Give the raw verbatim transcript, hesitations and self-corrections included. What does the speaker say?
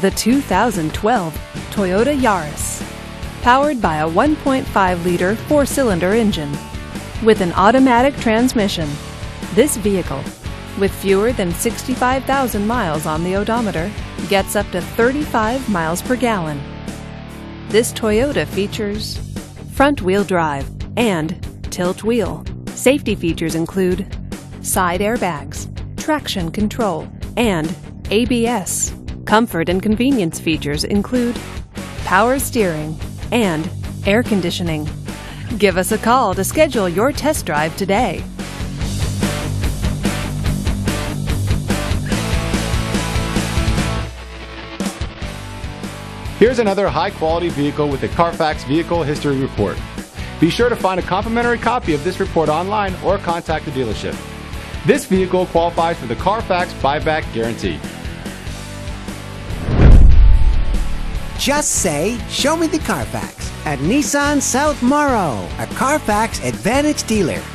The two thousand twelve Toyota Yaris. Powered by a one point five liter four-cylinder engine. With an automatic transmission, this vehicle, with fewer than sixty-five thousand miles on the odometer, gets up to thirty-five miles per gallon. This Toyota features front-wheel drive and tilt wheel. Safety features include side airbags, traction control, and A B S. Comfort and convenience features include power steering and air conditioning. Give us a call to schedule your test drive today. Here's another high-quality vehicle with a Carfax Vehicle History Report. Be sure to find a complimentary copy of this report online or contact the dealership. This vehicle qualifies for the Carfax Buyback Guarantee. Just say, "Show me the Carfax" at Nissan South Morrow, a Carfax Advantage dealer.